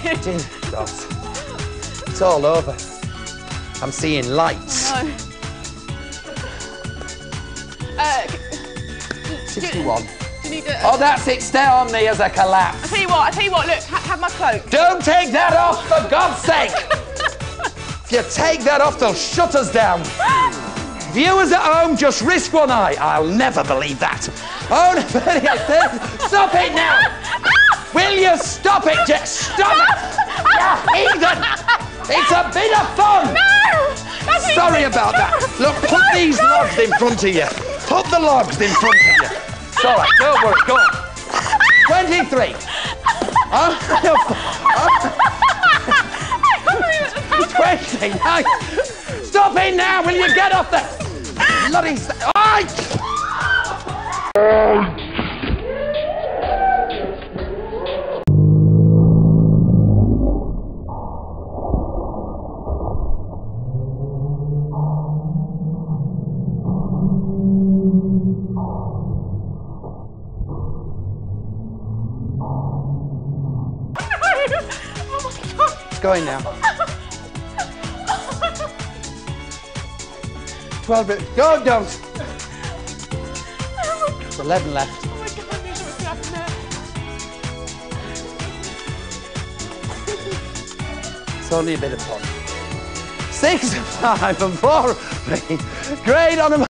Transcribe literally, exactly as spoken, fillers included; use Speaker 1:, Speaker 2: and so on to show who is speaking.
Speaker 1: Dear God. It's all over. I'm seeing lights.
Speaker 2: No. Uh,
Speaker 1: sixty-one.
Speaker 2: Do you need to...
Speaker 1: Oh, that's it. Stay on me as I collapse.
Speaker 2: I tell you what, I tell you what, look, ha have my cloak.
Speaker 1: Don't take that off, for God's sake! If you take that off, they'll shut us down. Viewers at home, just risk one eye. I'll never believe that. Oh, no, stop it now! Will you stop it? Just stop it! You heathen! It's a bit of fun!
Speaker 2: No! That's
Speaker 1: Sorry about that. Look, put these logs in front of you. Put the logs in front of you. It's all right, don't worry, go on. twenty-three. Oh, twenty-nine. Stop it now, will you get off there? Bloody... Oi! It's going now. twelve, go, don't. There's eleven left.
Speaker 2: Oh my God, I knew what was happening there.
Speaker 1: It's only a bit of fun. Six, five, and four, three. Great on a